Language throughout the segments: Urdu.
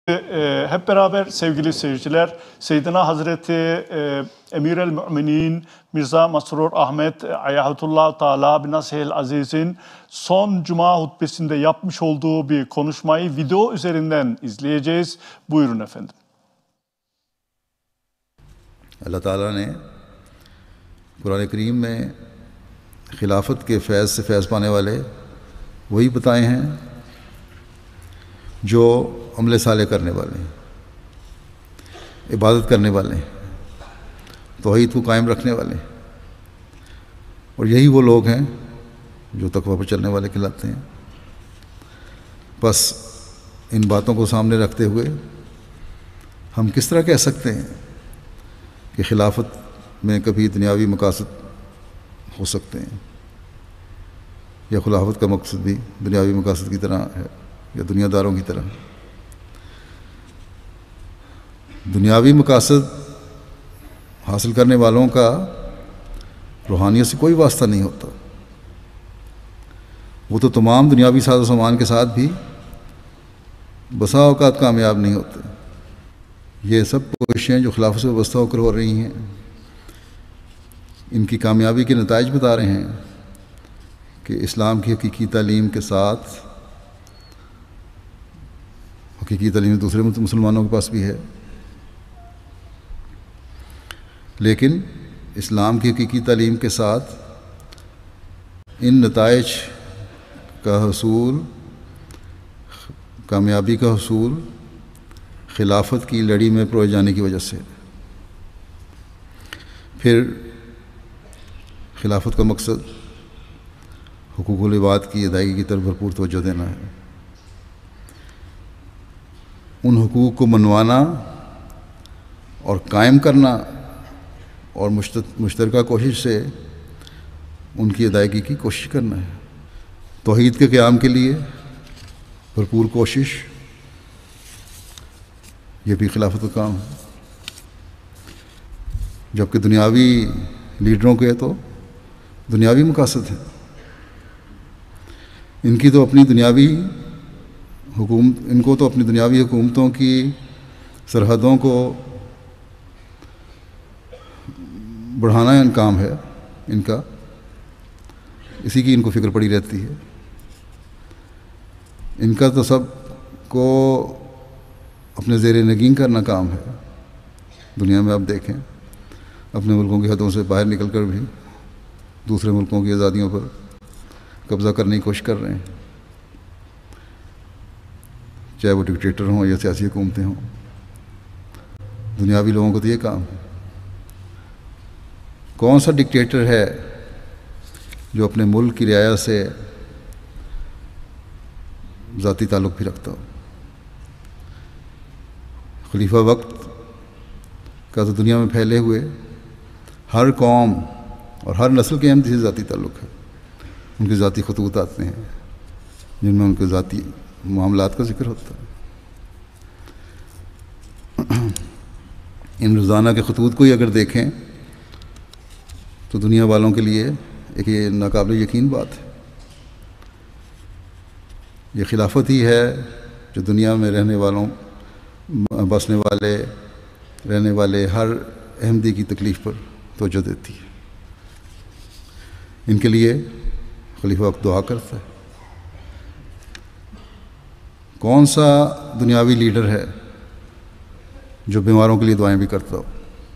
Hep beraber sevgili seyirciler, Seyyidina Hazreti Emir el-Müminin Mirza Masrur Ahmet Ayatullah Teala bin Nasihel Aziz'in son Cuma hutbesinde yapmış olduğu bir konuşmayı video üzerinden izleyeceğiz. Buyurun efendim. اللہ تعالیٰ نے قرآن کریم میں خلافت کے فیض سے فیض پانے والے وہی بتائے ہیں جو عمل صالح کرنے والے ہیں، عبادت کرنے والے ہیں، توحید کو قائم رکھنے والے ہیں، اور یہی وہ لوگ ہیں جو تقویٰ پر چلنے والے کہلاتے ہیں۔ بس ان باتوں کو سامنے رکھتے ہوئے ہم کس طرح کہہ سکتے ہیں کہ خلافت میں کبھی دنیاوی مقاصد ہو سکتے ہیں، یا خلافت کا مقصد بھی دنیاوی مقاصد کی طرح ہے یا دنیا داروں کی طرح؟ دنیاوی مقاصد حاصل کرنے والوں کا روحانیت سے کوئی واسطہ نہیں ہوتا، وہ تو تمام دنیاوی ساز و سامان کے ساتھ بھی بسا اوقات کامیاب نہیں ہوتے۔ یہ سب کوششیں جو خلافت سے وابستہ ہو کر ہو رہی ہیں، ان کی کامیابی کے نتائج بتا رہے ہیں کہ اسلام کی حقیقی تعلیم کے ساتھ، حقیقی تعلیم دوسرے مسلمانوں کے پاس بھی ہے، لیکن اسلام کی حقیقی تعلیم کے ساتھ ان نتائج کا حصول، کامیابی کا حصول خلافت کی لڑی میں پروئے جانے کی وجہ سے۔ پھر خلافت کا مقصد حقوق العباد کی ادائیگی کی طرف بھرپور توجہ دینا ہے، ان حقوق کو منوانا اور قائم کرنا اور مشترکہ کوشش سے ان کی ادائیگی کی کوشش کرنا ہے۔ توحید کے قیام کے لیے بھرپور کوشش، یہ بھی خلافت کا کام ہے۔ جبکہ دنیاوی لیڈروں کے تو دنیاوی مقاصد ہیں، ان کو تو اپنی دنیاوی حکومتوں کی سرحدوں کو بڑھانا کام ہے ان کا، اسی کی ان کو فکر پڑی رہتی ہے۔ ان کا تو سب کو اپنے زیر نگین کرنا کام ہے۔ دنیا میں آپ دیکھیں، اپنے ملکوں کی حدوں سے باہر نکل کر بھی دوسرے ملکوں کی آزادیوں پر قبضہ کرنے کی کوشش کر رہے ہیں، چاہے وہ ڈکٹیٹر ہوں یا سیاسی حکومتیں ہوں۔ دنیاوی لوگوں کو تو یہ کام ہے۔ کون سا ڈکٹیٹر ہے جو اپنے ملک کی رعایا سے ذاتی تعلق بھی رکھتا ہو؟ خلیفہ وقت کا تو دنیا میں پھیلے ہوئے ہر قوم اور ہر نسل کے احمدی سے ذاتی تعلق ہے۔ ان کے ذاتی خطوط آتے ہیں جن میں ان کے ذاتی معاملات کا ذکر ہوتا ہے۔ ان روزانہ کے خطوط کو ہی اگر دیکھیں تو دنیا والوں کے لیے ایک یہ ناقابل یقین بات ہے۔ یہ خلافت ہی ہے جو دنیا میں بسنے والے ہر احمدی کی تکلیف پر توجہ دیتی ہے۔ ان کے لیے خلیفہ وقت دعا کرتا ہے۔ کون سا دنیاوی لیڈر ہے جو بیماروں کے لیے دعائیں بھی کرتا ہو؟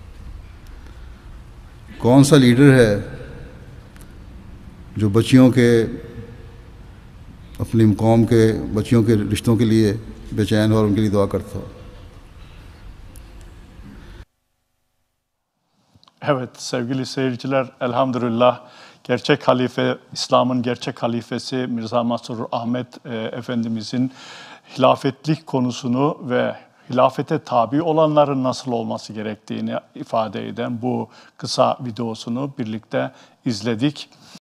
کون سا لیڈر ہے جو اپنی قوم کے بچیوں کے رشتوں کے لیے بے چین اور ان کے لیے دعا کرتا ہو؟ Evet sevgili seyirciler, elhamdülillah gerçek halife, İslam'ın gerçek halifesi Mirza Masrur Ahmet Efendimizin hilafetlik konusunu ve hilafete tabi olanların nasıl olması gerektiğini ifade eden bu kısa videosunu birlikte izledik.